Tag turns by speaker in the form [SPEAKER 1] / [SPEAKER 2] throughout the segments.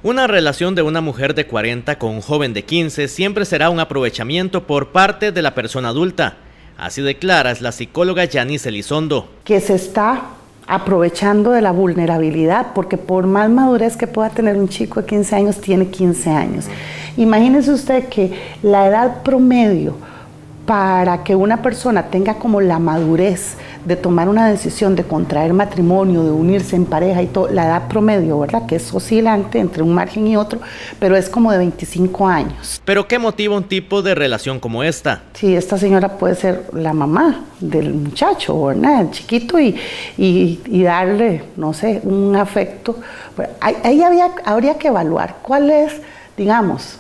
[SPEAKER 1] Una relación de una mujer de 40 con un joven de 15 siempre será un aprovechamiento por parte de la persona adulta. Así de clara es la psicóloga Yanis Elizondo.
[SPEAKER 2] Que se está aprovechando de la vulnerabilidad, porque por más madurez que pueda tener un chico de 15 años, tiene 15 años. Imagínese usted que la edad promedio para que una persona tenga como la madurez de tomar una decisión de contraer matrimonio, de unirse en pareja y todo, la edad promedio, ¿verdad? Que es oscilante entre un margen y otro, pero es como de 25 años.
[SPEAKER 1] ¿Pero qué motiva un tipo de relación como esta?
[SPEAKER 2] Sí, esta señora puede ser la mamá del muchacho, ¿verdad? El chiquito y darle, no sé, un afecto. Ahí habría que evaluar cuál es, digamos,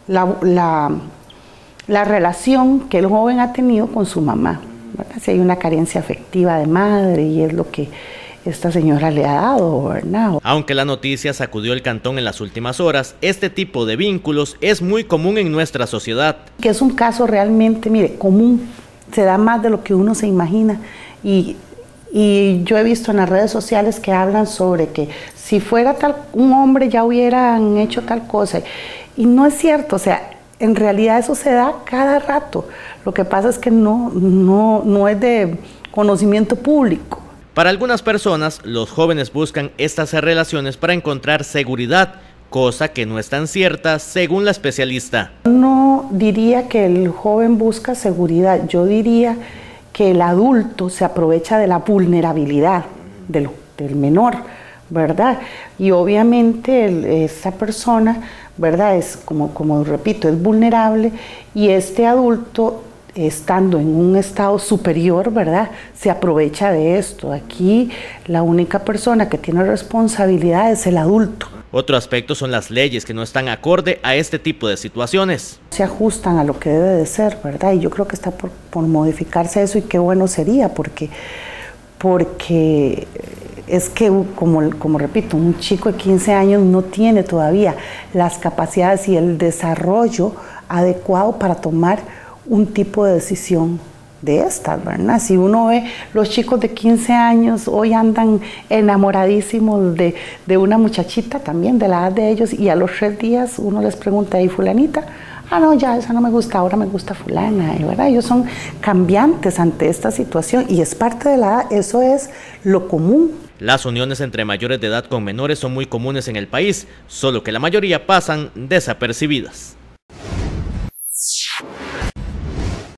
[SPEAKER 2] la relación que el joven ha tenido con su mamá, ¿verdad? Si hay una carencia afectiva de madre y es lo que esta señora le ha dado, ¿verdad?
[SPEAKER 1] Aunque la noticia sacudió el cantón en las últimas horas, este tipo de vínculos es muy común en nuestra sociedad.
[SPEAKER 2] Que es un caso realmente, mire, común, se da más de lo que uno se imagina y yo he visto en las redes sociales que hablan sobre que si fuera un hombre ya hubieran hecho tal cosa y no es cierto, o sea, en realidad eso se da cada rato. Lo que pasa es que no es de conocimiento público.
[SPEAKER 1] Para algunas personas, los jóvenes buscan estas relaciones para encontrar seguridad, cosa que no es tan cierta según la especialista.
[SPEAKER 2] No diría que el joven busca seguridad, yo diría que el adulto se aprovecha de la vulnerabilidad del menor, ¿verdad? Y obviamente esa persona, ¿verdad? Es como repito, es vulnerable y este adulto, estando en un estado superior, ¿verdad? Se aprovecha de esto. Aquí la única persona que tiene responsabilidad es el adulto.
[SPEAKER 1] Otro aspecto son las leyes que no están acorde a este tipo de situaciones.
[SPEAKER 2] Se ajustan a lo que debe de ser, ¿verdad? Y yo creo que está por modificarse eso y qué bueno sería porque es que, como repito, un chico de 15 años no tiene todavía las capacidades y el desarrollo adecuado para tomar un tipo de decisión de estas, ¿verdad? Si uno ve los chicos de 15 años hoy andan enamoradísimos de una muchachita también de la edad de ellos y a los 3 días uno les pregunta, ¿y fulanita? Ah, no, ya, esa no me gusta, ahora me gusta fulana, ¿verdad? Ellos son cambiantes ante esta situación y es parte de la edad, eso es lo común.
[SPEAKER 1] Las uniones entre mayores de edad con menores son muy comunes en el país, solo que la mayoría pasan desapercibidas.